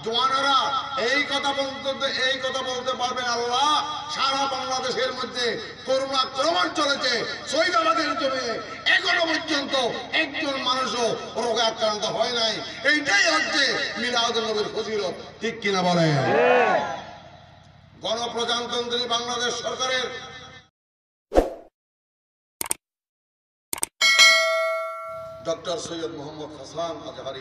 জওয়ানেরা এই কথা বলতে পারবেন আল্লাহ সারা বাংলাদেশের মধ্যে করোনা আক্রমণ চলেছে, শহীদাবাদের জন্য এখনো পর্যন্ত একজন মানুষও রোগে আক্রান্ত হয় নাই। এইটাই হচ্ছে মিলাদুন নবীর ফজিলত, ঠিক কিনা বলেন? গণপ্রজাতন্ত্রী বাংলাদেশ সরকারের ডক্টর সৈয়দ মোহাম্মদ হাসান আজহারি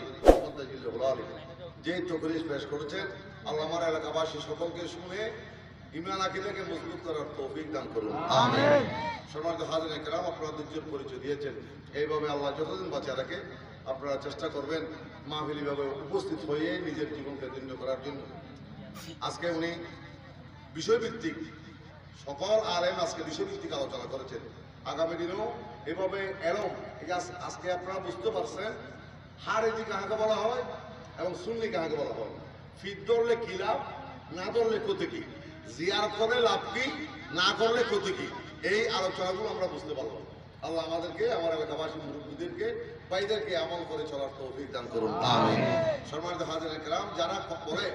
যে তকরির পেশ করেছেন, আল্লাহ আমার এলাকাবাসী সকলকে শুনে ঈমান আকীদাকে মজবুত করার তৌফিক দান করুন, আমিন। সম্মানিত হাজিরিন কিরাম, আপনারা দুজন পরিচয় দিয়েছেন, এইভাবে আল্লাহ যতদিন বাঁচিয়ে রাখে আপনারা চেষ্টা করবেন মাহফিলিভাবে উপস্থিত হয়ে নিজের জীবনকে ধন্য করার জন্য। আজকে উনি বিষয়ভিত্তিক সকল আলেম আজকে বিষয়ভিত্তিক আলোচনা করেছেন। আগামী দিনেও এভাবে এলম, আজকে আপনারা বুঝতে পারছেন হারেজি কাহাকে বলা হয় এবং সুন্নি কাহাকে বলা হয়, ফিট ধরলে কি লাভ, না ধরলে ক্ষতি কি, জিয়ারত করলে লাভ কি, না করলে ক্ষতি কি, এই আলোচনাগুলো আমরা বুঝতে পারলাম। আল্লাহ আমাদেরকে, আমার এলাকাবাসী মুরব্বীদেরকে, ভাইদেরকে আমল করে চলার তৌফিক দান করুন, আমিন। সম্মানিত হাজিরিন কিরাম, যারা পড়ে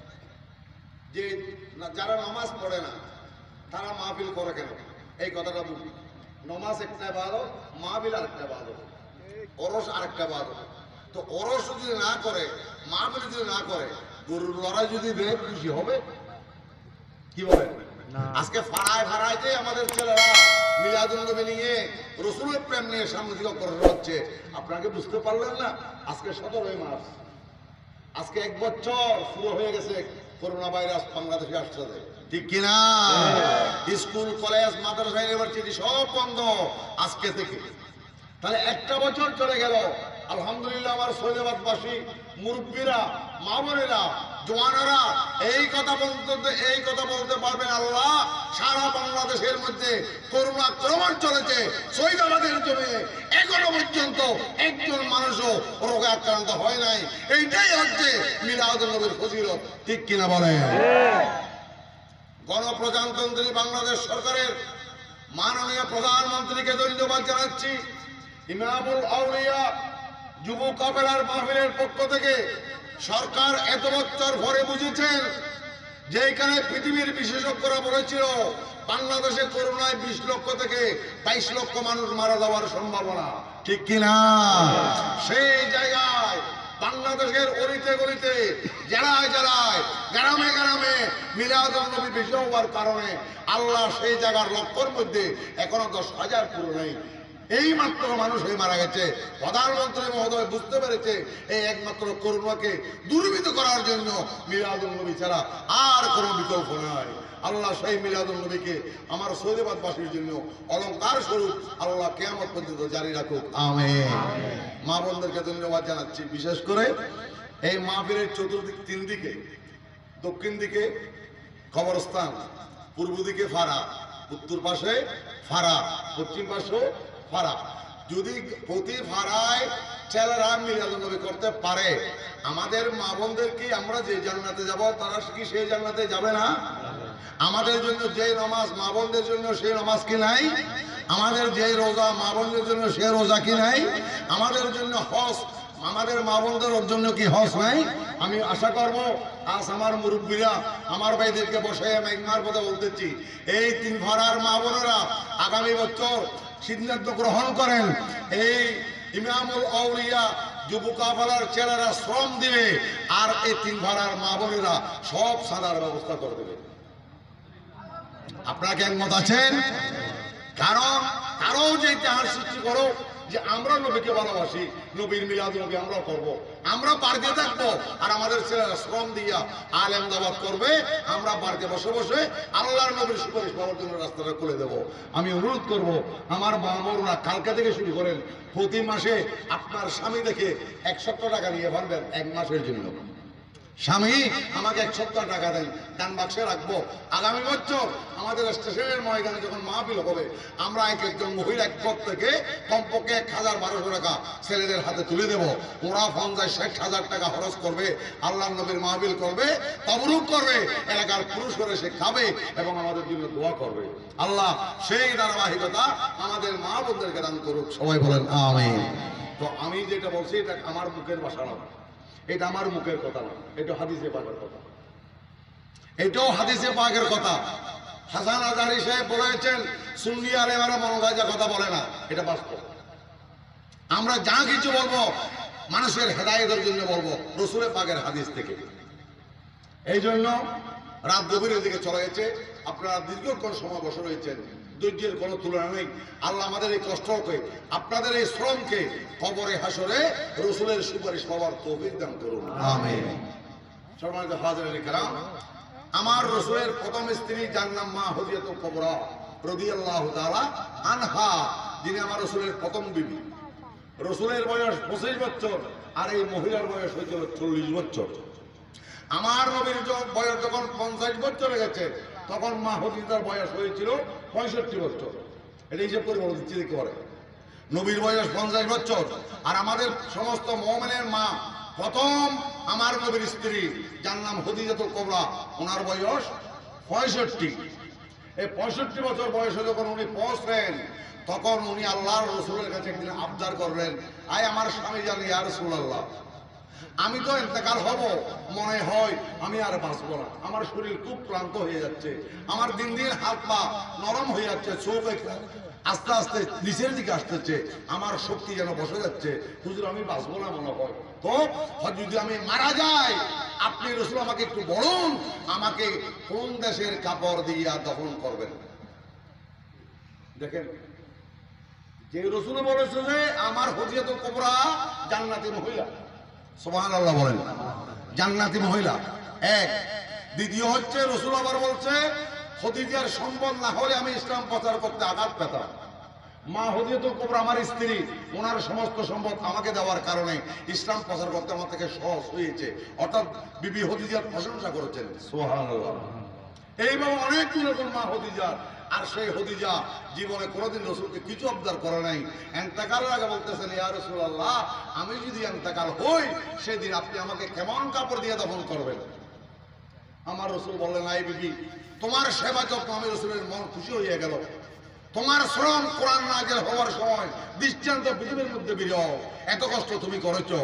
যে যারা নামাজ পড়ে না তারা মাহফিল করে কেন, এই কথাটা বুঝি। নমাজ একটা ইবাদত, মাহফিল আরেকটা ইবাদত, ওরস আরেকটা ইবাদত। তো ওরস যদি না করে, মাহফিল যদি না করে, গরুর লড়াই যদি দেয় খুশি হবে? কি বলেন? আজকে ফাড়ায় যে আমাদের ছেলেরা মিলাদুন নবী নিয়ে, রসুলের প্রেম নিয়ে সামনে দিকে করে হচ্ছে, আপনাকে বুঝতে পারলেন না? আজকে 17 মার্চ, আজকে 1 বছর শুরু হয়ে গেছে করোনা ভাইরাস বাংলাদেশে আসছে, ঠিক কিনা? স্কুল, কলেজ, মাদ্রাসা, ইউনিভার্সিটি সব বন্ধ আজকে থেকে। তাহলে 1টা বছর চলে গেল। আলহামদুলিল্লাহ, আমার শহীদাবাদবাসী মুরব্বীরা, মা বোনেরা, জওয়ানেরা এই কথা বলতে পারবেন আল্লাহ সারা বাংলাদেশের মধ্যে করোনা আক্রমণ চলেছে, শহীদাবাদের জন্য এখনো পর্যন্ত একজন মানুষও রোগে আক্রান্ত হয় নাই। এইটাই হচ্ছে মিলাদুন নবীর ফজিলত, ঠিক কিনা বলেন? গণপ্রজাতন্ত্রী বাংলাদেশ সরকারের মাননীয় প্রধানমন্ত্রীকে ধন্যবাদ জানাচ্ছি। ইমামুল আউলিয়া যুব কাফেলার মাহফিলের পক্ষ থেকে সরকার এত বছর পরে বুঝেছেন যে এখানে পৃথিবীর বিশেষজ্ঞরা বলেছিল বাংলাদেশে করোনায় 20 লক্ষ থেকে 22 লক্ষ মানুষ মারা যাওয়ার সম্ভাবনা, ঠিক কিনা? সেই জায়গায় বাংলাদেশের অলিতে গলিতে, জেলায় জেলায়, গ্রামে গ্রামে মিলাদুন নবী বেশি হওয়ার কারণে আল্লাহ সেই জায়গার লক্ষ্যের মধ্যে এখনো 10,000 পুরো নেই। এই মাত্র মানুষ হয়ে মারা গেছে। প্রধানমন্ত্রী মহোদয় বুঝতে পেরেছে এই একমাত্র করোনাকে দূরীভূত করার জন্য মিলাদুন নবী ছাড়া আর কোনো বিকল্প নাই। আল্লাহ সেই মিলাদুন নবীকে আমার শহীদাবাদবাসীর জন্য অলংকার স্বরূপ আল্লাহ কিয়ামত পর্যন্ত জারি রাখুক, আমিন। মা বোনদেরকে ধন্যবাদ জানাচ্ছি। বিশেষ করে এই মাহফিলের চতুর্দিক 3 দিকে, দক্ষিণ দিকে কবরস্থান, পূর্ব দিকে ফাড়া, উত্তর পাশে ফাড়া, পশ্চিম পাশে ফাড়া। যদি প্রতি ফাড়ায় ছেলেরা মিলাদুন নবী করতে পারে, আমাদের মা বোনদের কি আমরা যে জান্নাতে যাব তারা কি সেই জান্নাতে যাবে না? আমাদের জন্য যে নামাজ মা বোনদের জন্য সেই নামাজ কি নাই? আমাদের যে রোজা মা বোনদের জন্য সে রোজা কি নাই? আমাদের জন্য হজ আমাদের মা বোনদের জন্য কি হজ নাই? আমি আশা করব আজ আমার মুরব্বীরা, আমার ভাইদেরকে বসে মেঘমার কথা বলতেছি, এই 3 ফাড়ার মা বোনেরা আগামী বছর সিদ্ধান্ত গ্রহণ করেন। এই ইমামুল আউলিয়া যুব কাফেলার ছেলেরা শ্রম দিবে, আর এই 3 ফাড়ার মা বোনেরা সব সাদার ব্যবস্থা করে দেবে। আপনারা কি একমত আছেন? কারণ কারো যে ইতিহাস সৃষ্টি করো যে আমরা নবীকে ভালোবাসি, নবীর মিলাদুন নবী আমরা করব, আমরা বাড়িতে থাকবো, আর আমাদের ছেলেরা শ্রম দিয়া আলেম দাওয়াত করবে, আমরা বাড়িতে বসে বসে আল্লাহর নবীর সুপারিশ পাওয়ার জন্য রাস্তাটা খুলে দেব। আমি অনুরোধ করব আমার বাবা কালকে থেকে শুরু করেন, প্রতি মাসে আপনার স্বামী দেখে 170 টাকা নিয়ে পারবেন 1 মাসের জন্য। স্বামী আমাকে 170 টাকা দেন, দান বাক্সে রাখবো। আগামী বছর আমাদের স্টেশনের ময়দানে যখন মাহফিল হবে, আমরা একজন মহিলা পক্ষ থেকে কমপক্ষে 1,000-1,200 টাকা ছেলেদের হাতে তুলে দেব। ওরা 50,000-60,000 টাকা খরচ করবে, আল্লাহ নবীর মাহফিল করবে, তবরুক করবে, এলাকার পুরুষ করে সে খাবে এবং আমাদের জন্য দোয়া করবে। আল্লাহ সেই ধারাবাহিকতা আমাদের মা বোনদেরকে দান করুক, সবাই বলেন আমিন। তো আমি যেটা বলছি এটা আমার মুখের ভাষা না, এটা আমার মুখের কথা না, এটা হাদিসে পাকের কথা, এটাও হাদিসে পাকের কথা। হাসান আজহারী সাহেব বলেছেন সুন্নি আলেমেরা মনোগাজা কথা বলে না, এটা বাস্তব। আমরা যা কিছু বলবো মানুষের হেদায়েতের জন্য বলবো রসুলের পাকের হাদিস থেকে। এই জন্য রাত গভীরের দিকে চলে গেছে, আপনারা দীর্ঘক্ষণ সময় বসে রয়েছেন, ধৈর্যের কোনো তুলনা নেই। আল্লাহ আমাদের এই কষ্টকে, আপনাদের এই শ্রমকে কবরে হাসরে রসুলের সুপারিশ পাওয়ার তৌফিক দান করুন, আমিন। সম্মানিত হাজিরিন কিরাম, আমার রসুলের প্রথম স্ত্রী যার নাম মা হদিয়াতুল কুবরা রাদিয়াল্লাহু তাআলা আনহা, যিনি আমার রসুলের প্রথম বিবি। রসুলের বয়স 25 বছর আর এই মহিলার বয়স হয়েছিল 40 বছর। আমার নবীর বয়স যখন 50 বছর গেছে তখন মা হদিজার বয়স হয়েছিল 65 বছর। এটা হিসেব করে বলে দিচ্ছি, দেখতে পারে। নবীর বয়স 50 বছর আর আমাদের সমস্ত মুমিনের মা প্রথম আমার নবীর স্ত্রী যার নাম হদিজাতুল কুবরা, ওনার বয়স 65। এই 65 বছর বয়সে যখন উনি পৌঁছলেন তখন উনি আল্লাহর রসুলের কাছে একদিন আবদার করলেন, আয় আমার স্বামী জানি ইয়া রাসূলুল্লাহ, আমি তো ইন্তেকাল হব, মনে হয় আমি আর বাঁচব না, আমার শরীর খুব ক্লান্ত হয়ে যাচ্ছে, আমার দিন দিন হাত পা নরম হয়ে যাচ্ছে, চোখ আস্তে আস্তে নিচের দিকে আসতেছে, আমার শক্তি যেন বসে যাচ্ছে, হুজুর আমি বাঁচব না মনে হয়, তো যদি আমি মারা যাই আপনি রসুল আমাকে একটু বলুন আমাকে কোন দেশের কাপড় দিয়া দফন করবেন। দেখেন, যে রসুল বলেছে যে আমার হদিয়াতুল কুবরা জান্নাতি মহিলা, সুবহানাল্লাহ বলেন, জান্নাতি মহিলা এক। দ্বিতীয় হচ্ছে রসুল আবার বলছে খদিজার সম্পদ না হলে আমি ইসলাম প্রচার করতে আঘাত পেতাম। মা হদিয়াতুল কুবরা আমার স্ত্রী, ওনার সমস্ত সম্পদ আমাকে দেওয়ার কারণে ইসলাম প্রচার করতে আমার থেকে সহজ হয়েছে, অর্থাৎ বিবি খদিজার প্রশংসা করেছেন, সুবহানাল্লাহ। এইভাবে অনেক রকম মা হদিজা, আর সেই হদিজা জীবনে কোনোদিন রসুলকে কিছু আবদার করে নাই। ইন্তেকালের আগে বলতেছেন, ইয়া রাসূলুল্লাহ আমি যদি ইন্তেকাল হই সেদিন আপনি আমাকে কেমন কাপড় দিয়ে দফন করবেন। আমার রসুল বললেন, আই বিবি তোমার সেবা যত্ন, আমি রসুলের মন খুশি হয়ে গেল। তোমার শ্রম কোরআন নাযিল হওয়ার সময় দৃষ্টান্ত পৃথিবীর মধ্যে বিরল, এত কষ্ট তুমি করেছো,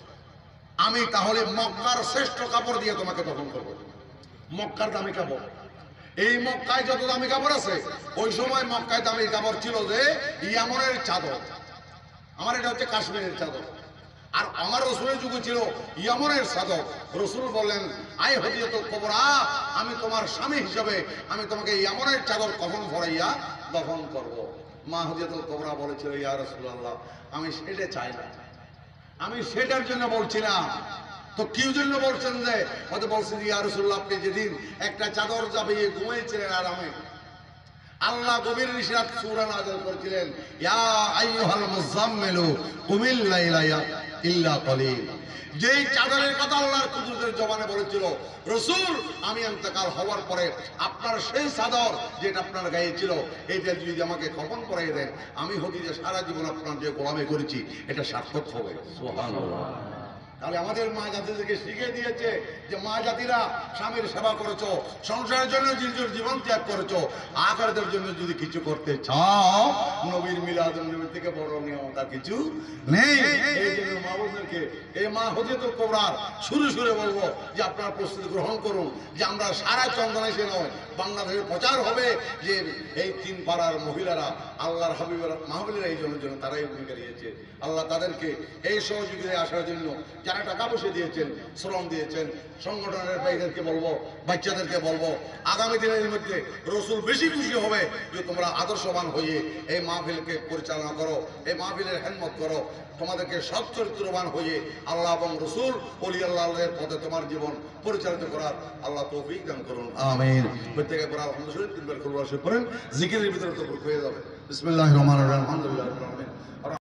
আমি তাহলে মক্কার শ্রেষ্ঠ কাপড় দিয়ে তোমাকে দফন করবো। মক্কার দামি কাপড়, এই মক্কায় যত দামি কাপড় আছে ওই সময় মক্কায় দামি কাপড় ছিল যে ইয়ামনের চাদর, আমার এটা হচ্ছে কাশ্মীরের চাদর, আর আমার রসুলের যুগে ছিল ইয়ামনের চাদর। রসুল বললেন, আই হদিয়াতুল কুবরা আমি তোমার স্বামী হিসেবে আমি তোমাকে ইয়ামনের চাদর কফন ভরাইয়া দফন করব। মা হদিয়াতুল কুবরা বলেছিল, ইয়া রাসূলুল্লাহ আমি সেটা চাই না, আমি সেটার জন্য বলছি না। তো কি জন্য বলছেন? যে হয়তো বলছেন ইয়া রাসূলুল্লাহ আপনি যেদিন একটা চাদর চাপিয়ে ঘুমিয়েছিলেন আরামে, আল্লাহ গভীর নিশাত সূরা নাযিল করেছিলেন, ইয়া আইয়ুহাল মুযাম্মিলু কুমিল লাইলা ইল্লা কলিল। যেই চাদরের কথা আল্লাহর কুদরতের জবানে বলেছিল, রাসূল আমি ইন্তেকাল হওয়ার পরে আপনার সেই চাদর যেটা আপনার গায়ে ছিল এটা যদি আমাকে কফন পরাইয়ে দেন, আমি হদিজা সারা জীবন আপনার যে গোলামি করেছি এটা সার্থক হবে। সুবহানাল্লাহ। তাহলে আমাদের মা জাতিদেরকে শিখিয়ে দিয়েছে যে মা জাতিরা স্বামীর সেবা করেছো, সংসারের জন্য নিজের জীবন ত্যাগ করেছো, আখিরাতের জন্য যদি কিছু করতে চাও নবীর মিলাদুন নবীর থেকে বড় নিয়ম আর কিছু নেই। এই জন্য মা বোনদেরকে এই মা হদিয়াতুল কুবরার সুরে বলবো যে আপনারা প্রস্তুতি গ্রহণ করুন, যে আমরা সারা চন্দনাইশে নয় বাংলাদেশে প্রচার হবে যে এই তিন পাড়ার মহিলারা আল্লাহর হাবিবের মাহফিলের এই জন্য তারাই ভূমিকা নিয়েছে। আল্লাহ তাদেরকে এই সহযোগিতায় আসার জন্য যারা টাকা পয়সা দিয়েছেন, শ্রম দিয়েছেন, সংগঠনের ভাইদেরকে বলবো, বাচ্চাদেরকে বলবো, আগামী দিনের মধ্যে রসুল বেশি খুশি হবে যে তোমরা আদর্শবান হয়ে এই মাহফিলকে পরিচালনা করো, এই মাহফিলের খেদমত করো, তোমাদেরকে সৎ চরিত্রবান হয়ে আল্লাহ এবং রসুল ওলি আল্লাহের পথে তোমার জীবন পরিচালিত করার আল্লাহ তৌফিক দান করুন, আমিন। প্রত্যেকে পড়া আলহামদুলিল্লাহ তিনবার খুলবার শুরু করেন, জিকিরের ভিতরে তো হয়ে যাবে। বিসমিল্লাহির রহমানির রহিম, আলহামদুলিল্লাহ।